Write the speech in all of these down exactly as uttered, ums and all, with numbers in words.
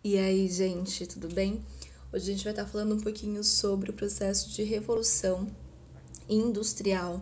E aí, gente, tudo bem? Hoje a gente vai estar falando um pouquinho sobre o processo de revolução industrial.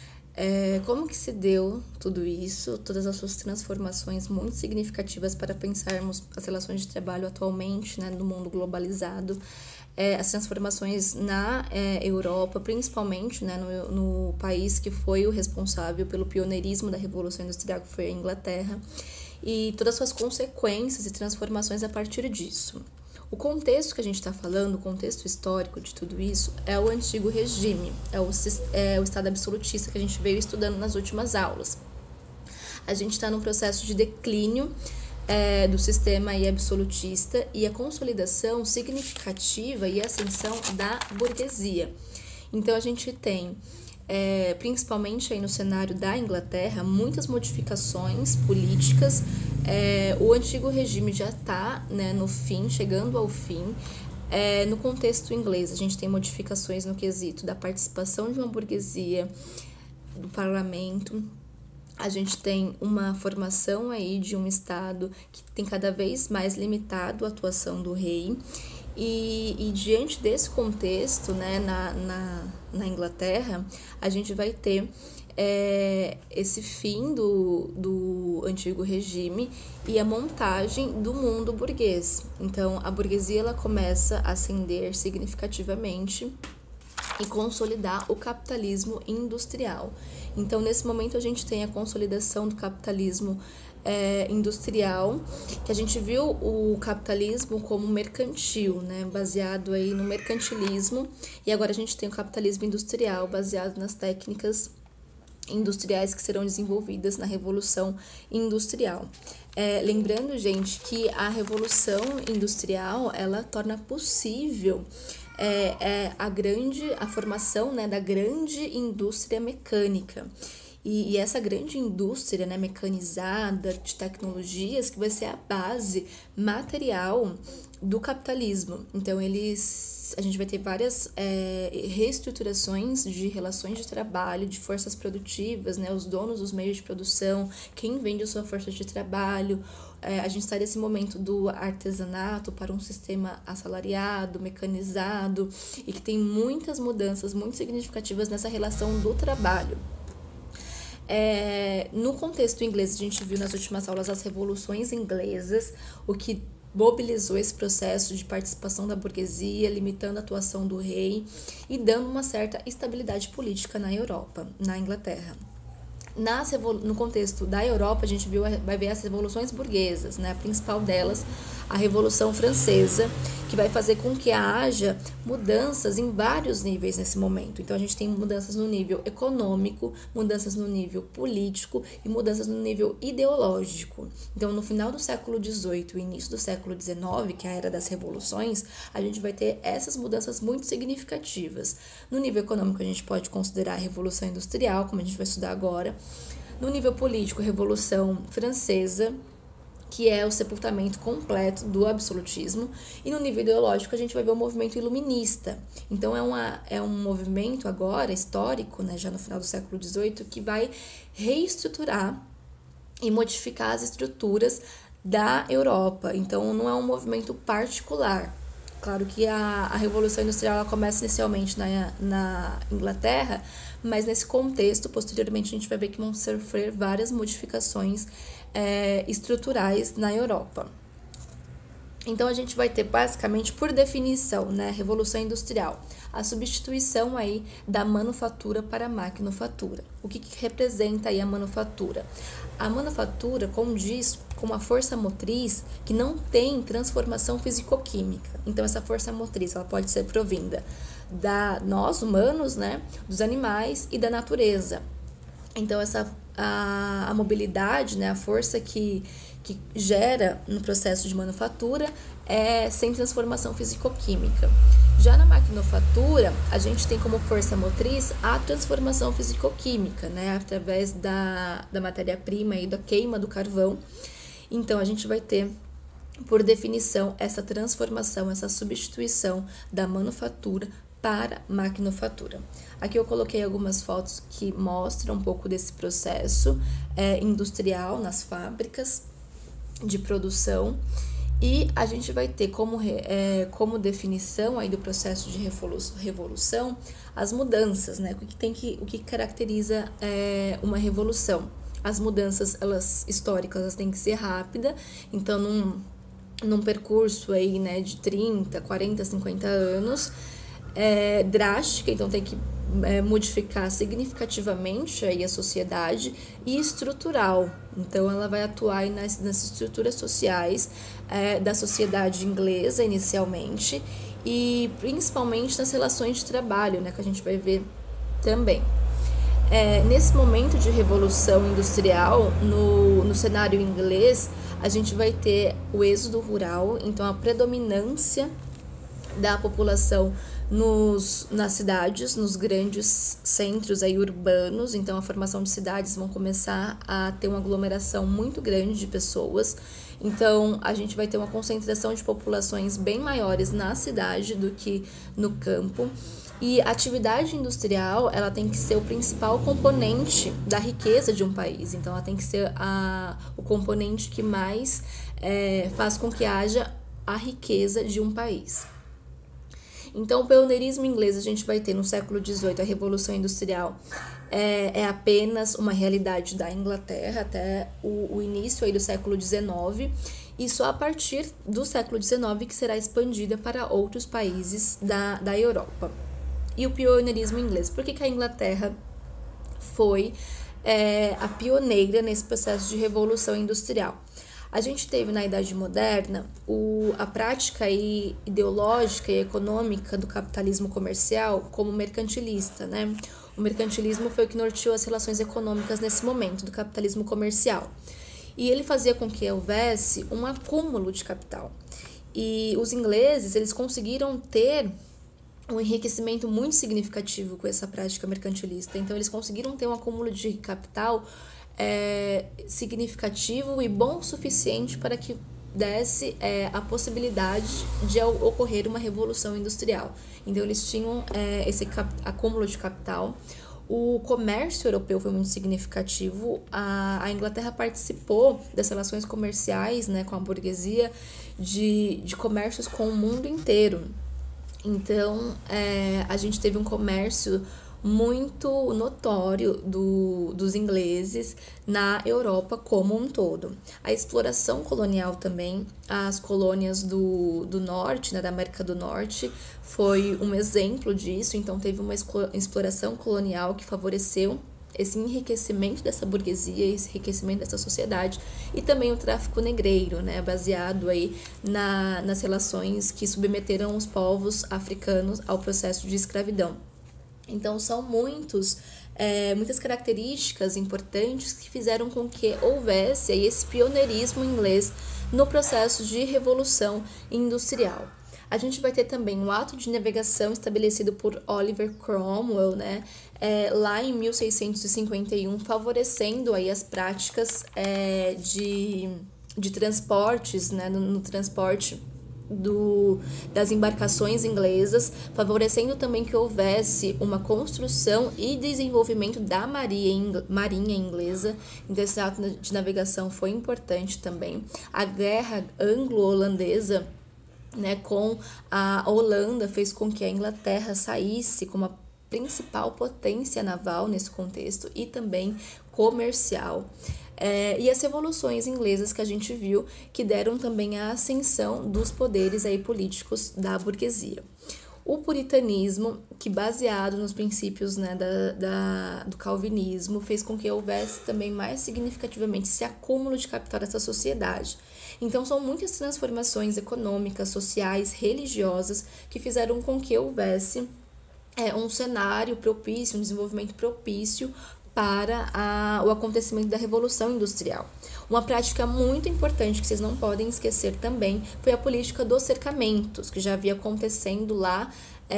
É, como que se deu tudo isso, todas as suas transformações muito significativas para pensarmos as relações de trabalho atualmente, né, no mundo globalizado, é, as transformações na é, Europa, principalmente, né, no, no país que foi o responsável pelo pioneirismo da Revolução Industrial, que foi a Inglaterra, e todas as suas consequências e transformações a partir disso. O contexto que a gente está falando, o contexto histórico de tudo isso, é o antigo regime, é o, é o Estado absolutista que a gente veio estudando nas últimas aulas. A gente está num processo de declínio é, do sistema aí absolutista e a consolidação significativa e ascensão da burguesia. Então, a gente tem, é, principalmente aí no cenário da Inglaterra, muitas modificações políticas. É, o antigo regime já está, né, no fim, chegando ao fim. É, no contexto inglês, a gente tem modificações no quesito da participação de uma burguesia do parlamento. A gente tem uma formação aí de um Estado que tem cada vez mais limitado a atuação do rei. E, e diante desse contexto, né, na, na, na Inglaterra, a gente vai ter é, esse fim do, do antigo regime e a montagem do mundo burguês. Então, a burguesia ela começa a ascender significativamente e consolidar o capitalismo industrial. Então, nesse momento, a gente tem a consolidação do capitalismo é, industrial, que a gente viu o capitalismo como mercantil, né, baseado aí no mercantilismo, e agora a gente tem o capitalismo industrial, baseado nas técnicas industriais que serão desenvolvidas na Revolução Industrial. É, lembrando, gente, que a Revolução Industrial, ela torna possível É, é a grande, a formação, né, da grande indústria mecânica. E, e essa grande indústria, né, mecanizada, de tecnologias, que vai ser a base material do capitalismo. Então, eles, a gente vai ter várias é, reestruturações de relações de trabalho, de forças produtivas, né, os donos dos meios de produção, quem vende a sua força de trabalho. É, a gente está nesse momento do artesanato para um sistema assalariado, mecanizado, e que tem muitas mudanças muito significativas nessa relação do trabalho. É, no contexto inglês, a gente viu nas últimas aulas as revoluções inglesas, o que mobilizou esse processo de participação da burguesia, limitando a atuação do rei e dando uma certa estabilidade política na Europa, na Inglaterra. Nas, no contexto da Europa, a gente viu, vai ver as revoluções burguesas, né? A principal delas, a Revolução Francesa, que vai fazer com que haja mudanças em vários níveis nesse momento. Então, a gente tem mudanças no nível econômico, mudanças no nível político e mudanças no nível ideológico. Então, no final do século dezoito e início do século dezenove, que é a era das revoluções, a gente vai ter essas mudanças muito significativas. No nível econômico, a gente pode considerar a Revolução Industrial, como a gente vai estudar agora. No nível político, a Revolução Francesa, que é o sepultamento completo do absolutismo, e no nível ideológico a gente vai ver o movimento iluminista. Então é, uma, é um movimento agora histórico, né, já no final do século dezoito, que vai reestruturar e modificar as estruturas da Europa. Então não é um movimento particular. Claro que a, a Revolução Industrial ela começa inicialmente na, na Inglaterra, mas nesse contexto, posteriormente, a gente vai ver que vão sofrer várias modificações é, estruturais na Europa. Então, a gente vai ter, basicamente, por definição, né, Revolução Industrial, a substituição aí da manufatura para a maquinofatura. O que, que representa aí a manufatura? A manufatura condiz com uma força motriz que não tem transformação físico-química. Então, essa força motriz ela pode ser provinda da nós, humanos, né, dos animais e da natureza. Então, essa, a, a mobilidade, né, a força que, que gera no processo de manufatura é sem transformação físico-química. Já na maquinofatura, a gente tem como força motriz a transformação físico-química, né, através da, da matéria-prima e da queima do carvão. Então, a gente vai ter, por definição, essa transformação, essa substituição da manufatura para maquinofatura. Aqui eu coloquei algumas fotos que mostram um pouco desse processo é, industrial nas fábricas de produção. E a gente vai ter como, é, como definição aí do processo de revolução as mudanças, né? O que, tem que, o que caracteriza é, uma revolução. As mudanças, elas históricas, elas têm que ser rápidas, então num, num percurso aí, né, de trinta, quarenta, cinquenta anos, é, drástica, então tem que é, modificar significativamente aí a sociedade, e estrutural, então ela vai atuar aí nas, nas estruturas sociais é, da sociedade inglesa inicialmente, e principalmente nas relações de trabalho, né, que a gente vai ver também. É, nesse momento de revolução industrial, no, no cenário inglês, a gente vai ter o êxodo rural, então a predominância da população nos, nas cidades, nos grandes centros aí urbanos, então a formação de cidades vão começar a ter uma aglomeração muito grande de pessoas, então a gente vai ter uma concentração de populações bem maiores na cidade do que no campo. E a atividade industrial, ela tem que ser o principal componente da riqueza de um país. Então, ela tem que ser a, o componente que mais é, faz com que haja a riqueza de um país. Então, o pioneirismo inglês, a gente vai ter no século dezoito, a Revolução Industrial, é, é apenas uma realidade da Inglaterra até o, o início aí do século dezenove, e só a partir do século dezenove que será expandida para outros países da, da Europa. E o pioneirismo inglês. Por que, que a Inglaterra foi é, a pioneira nesse processo de revolução industrial? A gente teve na Idade Moderna o, a prática aí ideológica e econômica do capitalismo comercial como mercantilista, né? O mercantilismo foi o que norteou as relações econômicas nesse momento do capitalismo comercial. E ele fazia com que houvesse um acúmulo de capital. E os ingleses, eles conseguiram ter um enriquecimento muito significativo com essa prática mercantilista. Então, eles conseguiram ter um acúmulo de capital é, significativo e bom o suficiente para que desse é, a possibilidade de ocorrer uma revolução industrial. Então, eles tinham é, esse acúmulo de capital. O comércio europeu foi muito significativo. A, a Inglaterra participou das relações comerciais, né, com a burguesia de, de comércios com o mundo inteiro. Então, é, a gente teve um comércio muito notório do, dos ingleses na Europa como um todo. A exploração colonial também, as colônias do, do norte, né, da América do Norte, foi um exemplo disso. Então, teve uma exploração colonial que favoreceu esse enriquecimento dessa burguesia, esse enriquecimento dessa sociedade, e também o tráfico negreiro, né, baseado aí na, nas relações que submeteram os povos africanos ao processo de escravidão. Então, são muitos, é, muitas características importantes que fizeram com que houvesse aí esse pioneirismo inglês no processo de revolução industrial. A gente vai ter também um ato de navegação estabelecido por Oliver Cromwell, né, é, lá em mil seiscentos e cinquenta e um, favorecendo aí as práticas é, de, de transportes, né, no, no transporte do, das embarcações inglesas, favorecendo também que houvesse uma construção e desenvolvimento da marinha, marinha inglesa. Então, esse ato de navegação foi importante também. A guerra anglo-holandesa, né, com a Holanda, fez com que a Inglaterra saísse como a principal potência naval nesse contexto e também comercial. É, e as revoluções inglesas que a gente viu, que deram também a ascensão dos poderes aí políticos da burguesia. O puritanismo, que baseado nos princípios, né, da, da, do calvinismo, fez com que houvesse também mais significativamente esse acúmulo de capital dessa sociedade. Então, são muitas transformações econômicas, sociais, religiosas, que fizeram com que houvesse é, um cenário propício, um desenvolvimento propício para a, o acontecimento da Revolução Industrial. Uma prática muito importante que vocês não podem esquecer também foi a política dos cercamentos, que já havia acontecendo lá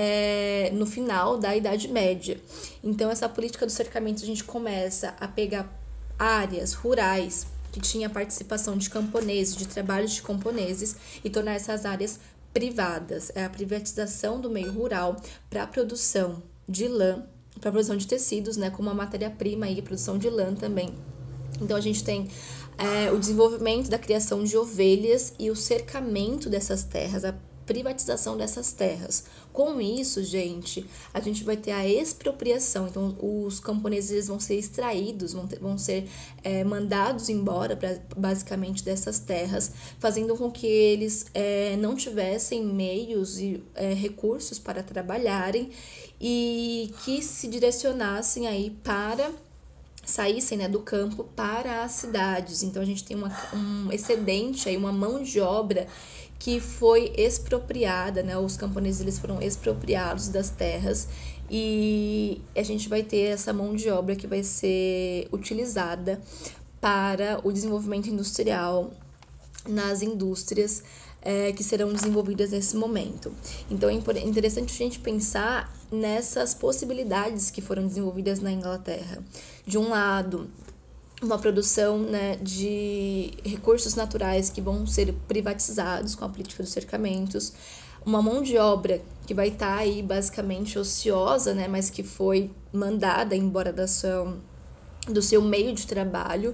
é, no final da Idade Média. Então, essa política dos cercamentos, a gente começa a pegar áreas rurais que tinha participação de camponeses, de trabalhos de camponeses, e tornar essas áreas privadas. É a privatização do meio rural para a produção de lã, para a produção de tecidos, né, como uma matéria-prima e a produção de lã também. Então, a gente tem é, o desenvolvimento da criação de ovelhas e o cercamento dessas terras, a privatização dessas terras. Com isso, gente, a gente vai ter a expropriação. Então, os camponeses eles vão ser extraídos, vão, ter, vão ser é, mandados embora, pra, basicamente, dessas terras, fazendo com que eles é, não tivessem meios e é, recursos para trabalharem e que se direcionassem aí para saíssem, né, do campo para as cidades. Então, a gente tem uma, um excedente, aí, uma mão de obra que foi expropriada, né? Os camponeses eles foram expropriados das terras e a gente vai ter essa mão de obra que vai ser utilizada para o desenvolvimento industrial nas indústrias é, que serão desenvolvidas nesse momento. Então, é interessante a gente pensar nessas possibilidades que foram desenvolvidas na Inglaterra. De um lado, uma produção, né, de recursos naturais que vão ser privatizados com a política dos cercamentos, uma mão de obra que vai estar tá aí basicamente ociosa, né, mas que foi mandada embora da sua, do seu meio de trabalho,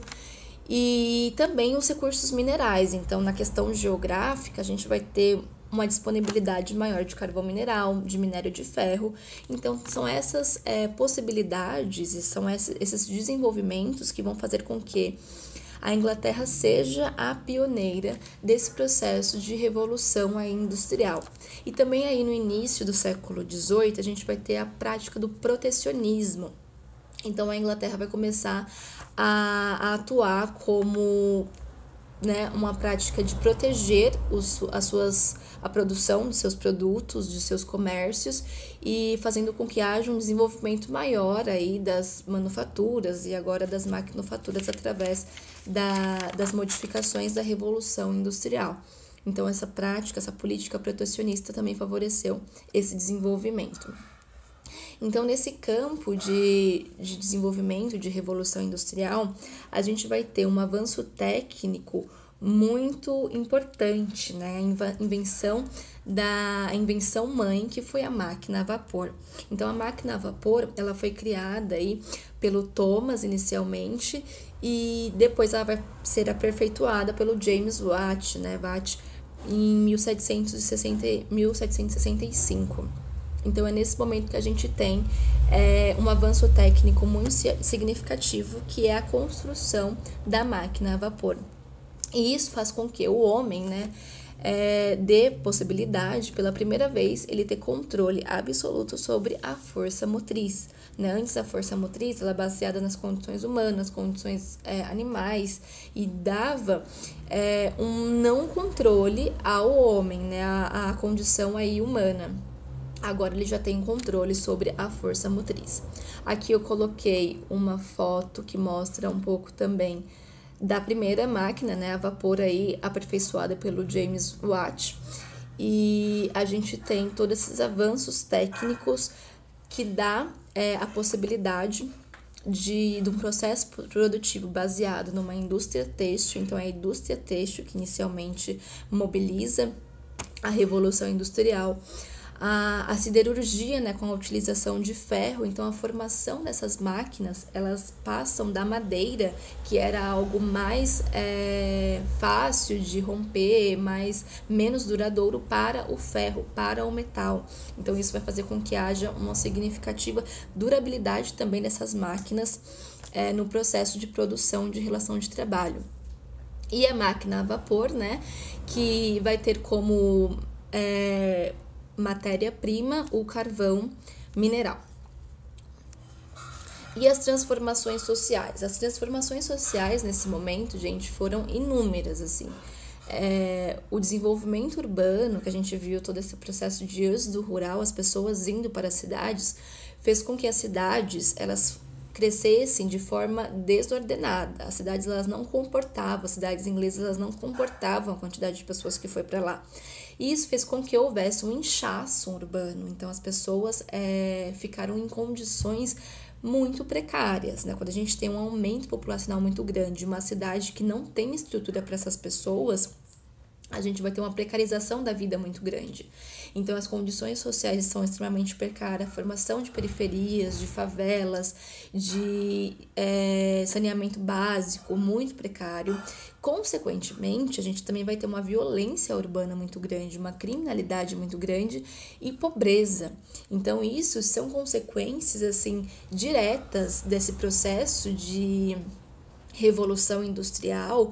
e também os recursos minerais. Então, na questão geográfica, a gente vai ter uma disponibilidade maior de carvão mineral, de minério de ferro. Então, são essas é, possibilidades e são esses desenvolvimentos que vão fazer com que a Inglaterra seja a pioneira desse processo de revolução aí industrial. E também aí no início do século dezoito, a gente vai ter a prática do protecionismo. Então, a Inglaterra vai começar a, a atuar como, né, uma prática de proteger os, as suas, a produção de seus produtos, de seus comércios e fazendo com que haja um desenvolvimento maior aí das manufaturas e agora das maquinofaturas através da, das modificações da Revolução Industrial. Então, essa prática, essa política protecionista também favoreceu esse desenvolvimento. Então, nesse campo de, de desenvolvimento de revolução industrial, a gente vai ter um avanço técnico muito importante, né? A invenção da a invenção mãe, que foi a máquina a vapor. Então, a máquina a vapor, ela foi criada aí pelo Thomas inicialmente e depois ela vai ser aperfeiçoada pelo James Watt, né? Watt em mil setecentos e sessenta e cinco. Então, é nesse momento que a gente tem é, um avanço técnico muito significativo, que é a construção da máquina a vapor. E isso faz com que o homem, né, é, dê possibilidade, pela primeira vez, ele ter controle absoluto sobre a força motriz. Né? Antes, a força motriz ela é baseada nas condições humanas, condições é, animais, e dava é, um não controle ao homem, né, a, a condição aí humana. Agora ele já tem controle sobre a força motriz. Aqui eu coloquei uma foto que mostra um pouco também da primeira máquina, né, a vapor aí aperfeiçoada pelo James Watt. E a gente tem todos esses avanços técnicos que dá é, a possibilidade de, de um processo produtivo baseado numa indústria têxtil. Então, é a indústria têxtil que inicialmente mobiliza a Revolução Industrial. A, a siderurgia, né, com a utilização de ferro, então a formação dessas máquinas, elas passam da madeira, que era algo mais é, fácil de romper, mais, menos duradouro, para o ferro, para o metal. Então isso vai fazer com que haja uma significativa durabilidade também dessas máquinas é, no processo de produção de relação de trabalho. E a máquina a vapor, né, que vai ter como é, matéria-prima o carvão mineral. E as transformações sociais? As transformações sociais nesse momento, gente, foram inúmeras, assim. É, o desenvolvimento urbano, que a gente viu todo esse processo de êxodo rural, as pessoas indo para as cidades, fez com que as cidades, elas crescessem de forma desordenada. As cidades, elas não comportavam, as cidades inglesas, elas não comportavam a quantidade de pessoas que foi para lá. E isso fez com que houvesse um inchaço urbano. Então, as pessoas é, ficaram em condições muito precárias, né? Quando a gente tem um aumento populacional muito grande, uma cidade que não tem estrutura para essas pessoas, a gente vai ter uma precarização da vida muito grande. Então, as condições sociais são extremamente precárias, a formação de periferias, de favelas, de é, saneamento básico muito precário. Consequentemente, a gente também vai ter uma violência urbana muito grande, uma criminalidade muito grande e pobreza. Então, isso são consequências, assim, diretas desse processo de revolução industrial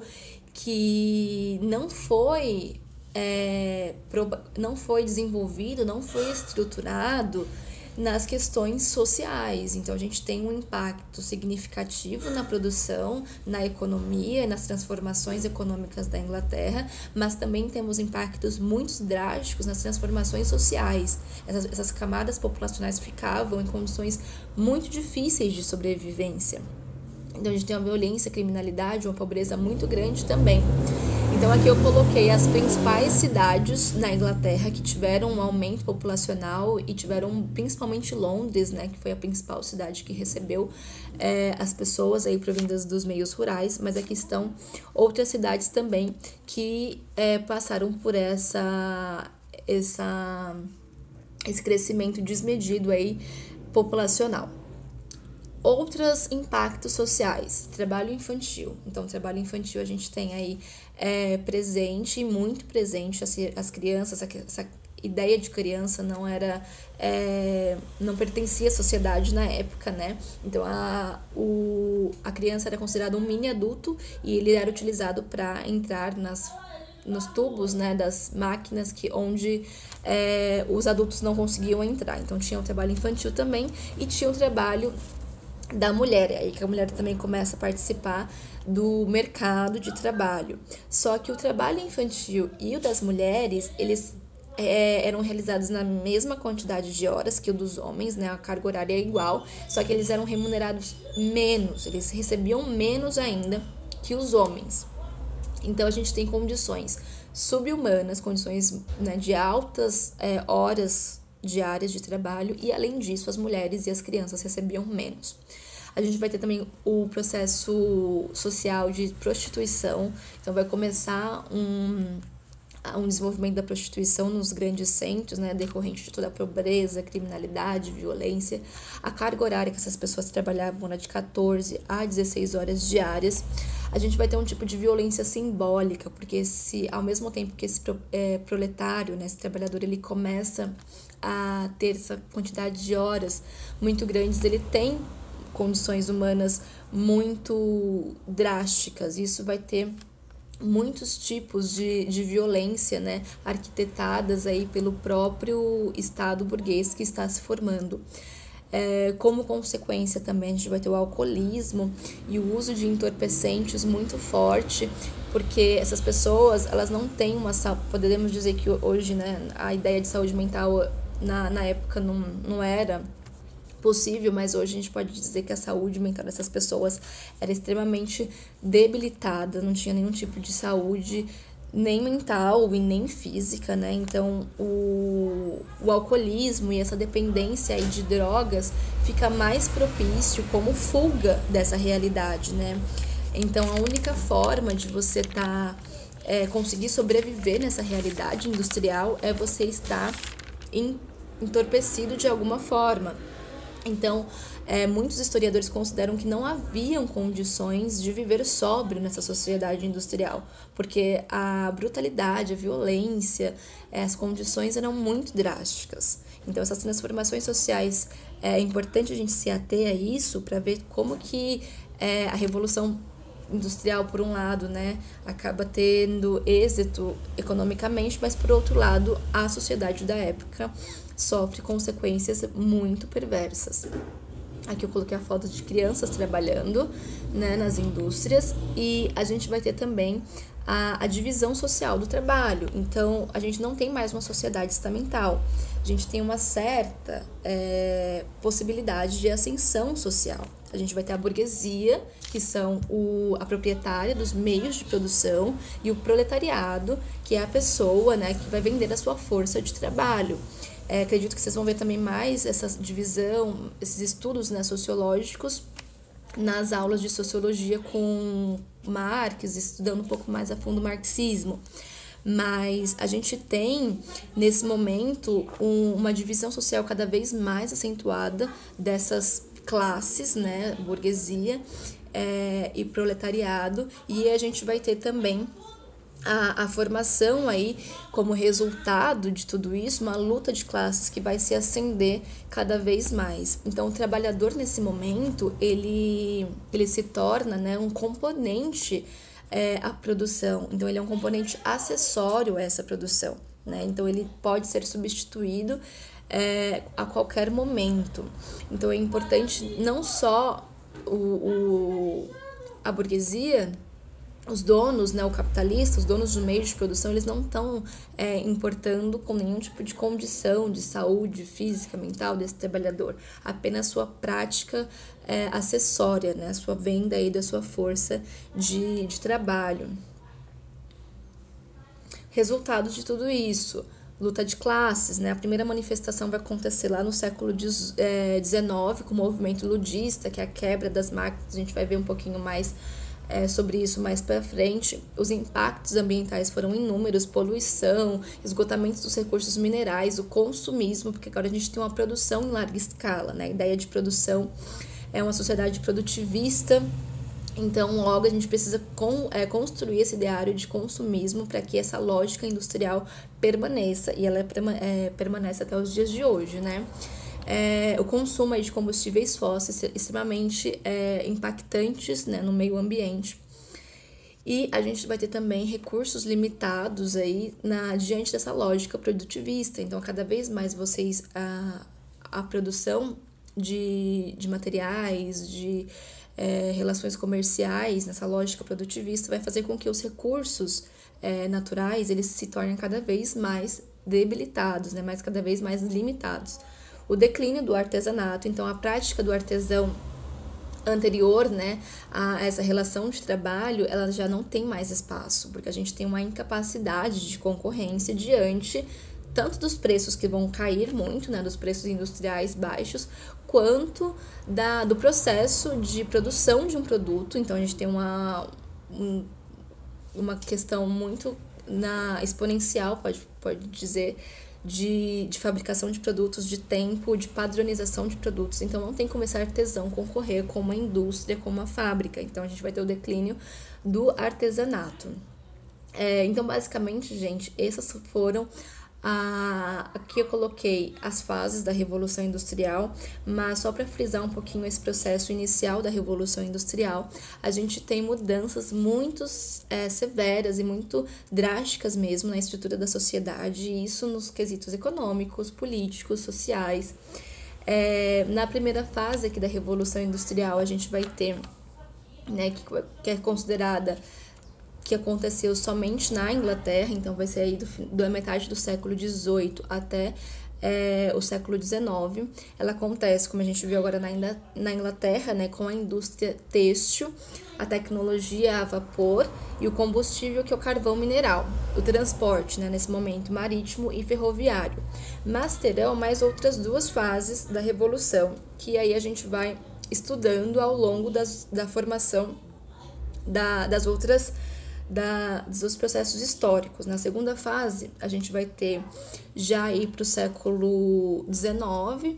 que não foi, é, não foi desenvolvido, não foi estruturado nas questões sociais. Então, a gente tem um impacto significativo na produção, na economia, nas transformações econômicas da Inglaterra, mas também temos impactos muito drásticos nas transformações sociais. Essas, essas camadas populacionais ficavam em condições muito difíceis de sobrevivência. Então, a gente tem uma violência, criminalidade, uma pobreza muito grande também. Então, aqui eu coloquei as principais cidades na Inglaterra que tiveram um aumento populacional e tiveram, principalmente Londres, né, que foi a principal cidade que recebeu é, as pessoas aí provindas dos meios rurais, mas aqui estão outras cidades também que é, passaram por essa, essa, esse crescimento desmedido aí populacional. Outros impactos sociais, trabalho infantil. Então, trabalho infantil a gente tem aí é, presente, muito presente, as, as crianças, essa, essa ideia de criança não era, é, não pertencia à sociedade na época, né? Então, a, o, a criança era considerada um mini adulto e ele era utilizado para entrar nas, nos tubos, né, das máquinas que, onde é, os adultos não conseguiam entrar. Então, tinha o trabalho infantil também e tinha o trabalho da mulher, é aí que a mulher também começa a participar do mercado de trabalho. Só que o trabalho infantil e o das mulheres, eles é, eram realizados na mesma quantidade de horas que o dos homens, né? A carga horária é igual, só que eles eram remunerados menos, eles recebiam menos ainda que os homens. Então, a gente tem condições sub-humanas, condições, né, de altas é, horas diárias de trabalho e, além disso, as mulheres e as crianças recebiam menos. A gente vai ter também o processo social de prostituição, então vai começar um, um desenvolvimento da prostituição nos grandes centros, né, decorrente de toda a pobreza, criminalidade, violência. A carga horária que essas pessoas trabalhavam era de quatorze a dezesseis horas diárias. A gente vai ter um tipo de violência simbólica, porque se, ao mesmo tempo que esse é, proletário, né, esse trabalhador, ele começa a ter essa quantidade de horas muito grandes, ele tem condições humanas muito drásticas. Isso vai ter muitos tipos de, de violência, né, arquitetadas aí pelo próprio Estado burguês que está se formando. É, como consequência também a gente vai ter o alcoolismo e o uso de entorpecentes muito forte, porque essas pessoas, elas não têm uma saúde, podemos dizer que hoje, né, a ideia de saúde mental na, na época não, não era possível, mas hoje a gente pode dizer que a saúde mental dessas pessoas era extremamente debilitada, não tinha nenhum tipo de saúde, nem mental e nem física, né? Então, o, o alcoolismo e essa dependência aí de drogas fica mais propício como fuga dessa realidade, né? Então, a única forma de você tá, é, conseguir sobreviver nessa realidade industrial é você estar em, entorpecido de alguma forma. Então, é, muitos historiadores consideram que não haviam condições de viver sóbrio nessa sociedade industrial, porque a brutalidade, a violência, é, as condições eram muito drásticas. Então, essas transformações sociais, é importante a gente se ater a isso para ver como que é, a Revolução Industrial, por um lado, né, acaba tendo êxito economicamente, mas, por outro lado, a sociedade da época sofre consequências muito perversas. Aqui eu coloquei a foto de crianças trabalhando, né, nas indústrias, e a gente vai ter também a, a divisão social do trabalho. Então, a gente não tem mais uma sociedade estamental. A gente tem uma certa é, possibilidade de ascensão social. A gente vai ter a burguesia, que são o, a proprietária dos meios de produção, e o proletariado, que é a pessoa, né, que vai vender a sua força de trabalho. É, acredito que vocês vão ver também mais essa divisão, esses estudos, né, sociológicos nas aulas de sociologia com Marx, estudando um pouco mais a fundo o marxismo. Mas a gente tem, nesse momento, um, uma divisão social cada vez mais acentuada dessas classes, né, burguesia é, e proletariado, e a gente vai ter também A, a formação aí, como resultado de tudo isso, uma luta de classes que vai se acender cada vez mais. Então, o trabalhador, nesse momento, ele, ele se torna, né, um componente é, à produção. Então, ele é um componente acessório a essa produção, né? Então, ele pode ser substituído é, a qualquer momento. Então, é importante não só o, o, a burguesia, os donos, né, o capitalista, os donos do meio de produção, eles não estão é, importando com nenhum tipo de condição de saúde física, mental desse trabalhador, apenas sua prática é, acessória, né, sua venda aí da sua força de, de trabalho. Resultados de tudo isso: luta de classes, né? A primeira manifestação vai acontecer lá no século dezenove, com o movimento ludista, que é a quebra das máquinas. A gente vai ver um pouquinho mais É, sobre isso mais para frente. Os impactos ambientais foram inúmeros: poluição, esgotamento dos recursos minerais, o consumismo, porque agora a gente tem uma produção em larga escala, né? A ideia de produção é uma sociedade produtivista, então logo a gente precisa com, é, construir esse ideário de consumismo para que essa lógica industrial permaneça, e ela é, é, permanece até os dias de hoje, né? É, o consumo aí de combustíveis fósseis extremamente é, impactantes, né, no meio ambiente. E a gente vai ter também recursos limitados aí na, diante dessa lógica produtivista. Então, cada vez mais vocês, a, a produção de, de materiais, de é, relações comerciais, nessa lógica produtivista, vai fazer com que os recursos é, naturais eles se tornem cada vez mais debilitados, né, mais cada vez mais limitados. O declínio do artesanato, então a prática do artesão anterior, né, a essa relação de trabalho, ela já não tem mais espaço, porque a gente tem uma incapacidade de concorrência diante tanto dos preços que vão cair muito, né, dos preços industriais baixos, quanto da, do processo de produção de um produto. Então a gente tem uma, um, uma questão muito na exponencial, pode, pode dizer, De, de fabricação de produtos, de tempo, de padronização de produtos. Então não tem como esse artesão concorrer com uma indústria, com uma fábrica. Então a gente vai ter o declínio do artesanato. É, então basicamente, gente, essas foram a, aqui eu coloquei as fases da Revolução Industrial, mas só para frisar um pouquinho esse processo inicial da Revolução Industrial, a gente tem mudanças muito é, severas e muito drásticas mesmo na estrutura da sociedade, e isso nos quesitos econômicos, políticos, sociais. É, na primeira fase aqui da Revolução Industrial, a gente vai ter, né, que, que é considerada que aconteceu somente na Inglaterra, então vai ser aí do, da metade do século dezoito até é, o século dezenove. Ela acontece, como a gente viu agora na, na Inglaterra, né, com a indústria têxtil, a tecnologia a vapor e o combustível, que é o carvão mineral, o transporte, né, nesse momento marítimo e ferroviário. Mas terão mais outras duas fases da Revolução, que aí a gente vai estudando ao longo das, da formação da, das outras Da, dos processos históricos. Na segunda fase, a gente vai ter já aí para o século dezenove,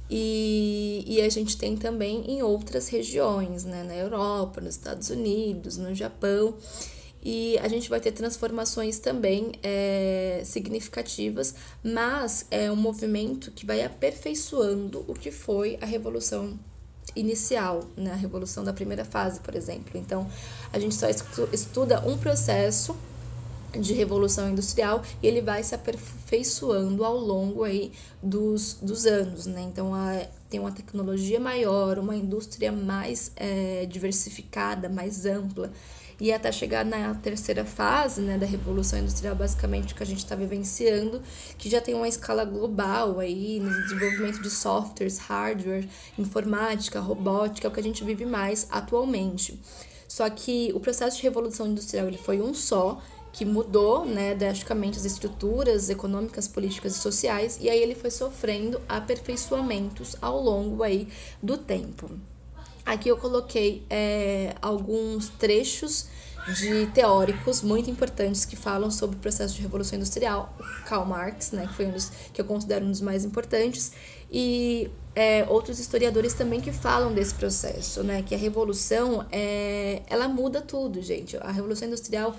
e, e a gente tem também em outras regiões, né, na Europa, nos Estados Unidos, no Japão, e a gente vai ter transformações também é, significativas, mas é um movimento que vai aperfeiçoando o que foi a Revolução inicial, né? A revolução da primeira fase, por exemplo. Então, a gente só estuda um processo de revolução industrial e ele vai se aperfeiçoando ao longo aí dos, dos anos, né? Então, a, tem uma tecnologia maior, uma indústria mais é, diversificada, mais ampla, e até chegar na terceira fase, né, da Revolução Industrial, basicamente, que a gente está vivenciando, que já tem uma escala global aí, no desenvolvimento de softwares, hardware, informática, robótica, é o que a gente vive mais atualmente. Só que o processo de Revolução Industrial ele foi um só, que mudou, né, drasticamente as estruturas econômicas, políticas e sociais, e aí ele foi sofrendo aperfeiçoamentos ao longo aí do tempo. Aqui eu coloquei é, alguns trechos de teóricos muito importantes que falam sobre o processo de Revolução Industrial, Karl Marx, né, que foi um dos que eu considero um dos mais importantes, e é, outros historiadores também que falam desse processo, né, que a revolução é, ela muda tudo, gente. A Revolução Industrial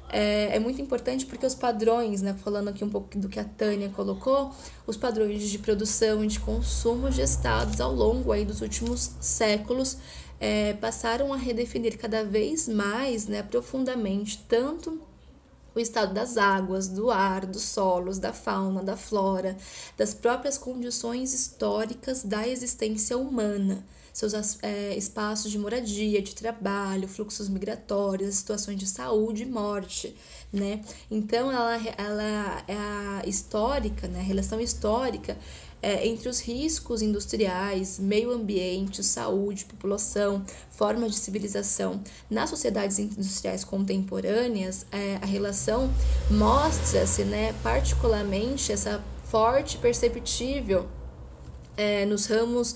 É, é muito importante porque os padrões, né, falando aqui um pouco do que a Tânia colocou, os padrões de produção e de consumo gestados ao longo aí dos últimos séculos é, passaram a redefinir cada vez mais, né, profundamente, tanto o estado das águas, do ar, dos solos, da fauna, da flora, das próprias condições históricas da existência humana, seus é, espaços de moradia, de trabalho, fluxos migratórios, situações de saúde e morte, né? Então, ela, ela é a histórica, né? A relação histórica é, entre os riscos industriais, meio ambiente, saúde, população, formas de civilização. Nas sociedades industriais contemporâneas, é, a relação mostra-se, né, particularmente essa forte perceptível é, nos ramos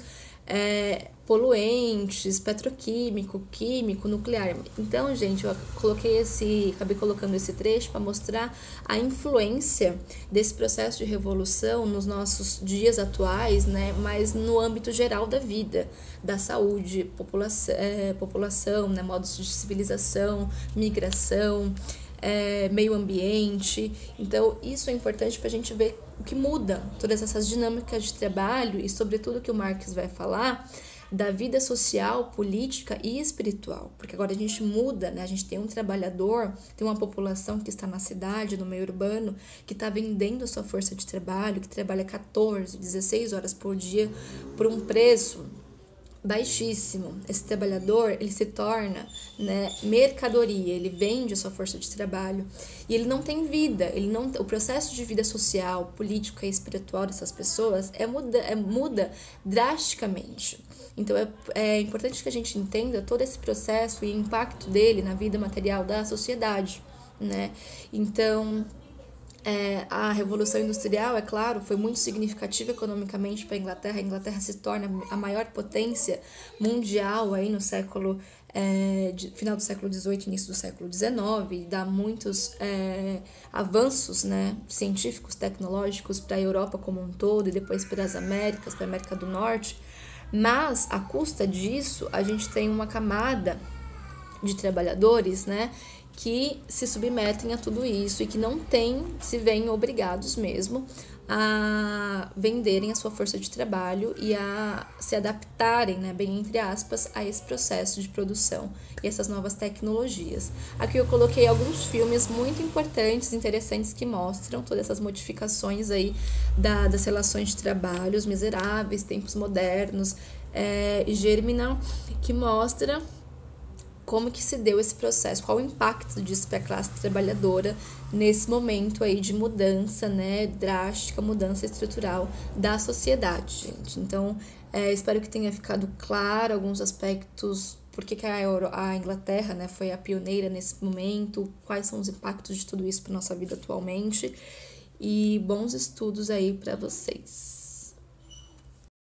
é, poluentes, petroquímico, químico, nuclear. Então, gente, eu coloquei esse, acabei colocando esse trecho para mostrar a influência desse processo de revolução nos nossos dias atuais, né, mas no âmbito geral da vida, da saúde, população, é, população, né, modos de civilização, migração, é, meio ambiente. Então, isso é importante para a gente ver o que muda, todas essas dinâmicas de trabalho e, sobretudo, o que o Marx vai falar da vida social, política e espiritual, porque agora a gente muda, né? A gente tem um trabalhador, tem uma população que está na cidade, no meio urbano, que está vendendo a sua força de trabalho, que trabalha quatorze, dezesseis horas por dia por um preço baixíssimo. Esse trabalhador, ele se torna, né, mercadoria, ele vende a sua força de trabalho e ele não tem vida, ele não, o processo de vida social, política e espiritual dessas pessoas é muda, é, muda drasticamente. Então é, é importante que a gente entenda todo esse processo e o impacto dele na vida material da sociedade, né? Então, É, a Revolução Industrial, é claro, foi muito significativa economicamente para a Inglaterra. A Inglaterra se torna a maior potência mundial aí no século, é, de, final do século dezoito, início do século dezenove, e dá muitos é, avanços, né, científicos, tecnológicos para a Europa como um todo e depois para as Américas, para a América do Norte. Mas, à custa disso, a gente tem uma camada de trabalhadores, né, que se submetem a tudo isso e que não têm, se veem obrigados mesmo a venderem a sua força de trabalho e a se adaptarem, né, bem entre aspas, a esse processo de produção e essas novas tecnologias. Aqui eu coloquei alguns filmes muito importantes, interessantes, que mostram todas essas modificações aí da, das relações de trabalho, Os Miseráveis, Tempos Modernos, é, Germinal, que mostra como que se deu esse processo, qual o impacto disso para a classe trabalhadora nesse momento aí de mudança, né, drástica, mudança estrutural da sociedade, gente. Então, é, espero que tenha ficado claro alguns aspectos, por que que a, Euro, a Inglaterra, né, foi a pioneira nesse momento, quais são os impactos de tudo isso para nossa vida atualmente, e bons estudos aí para vocês.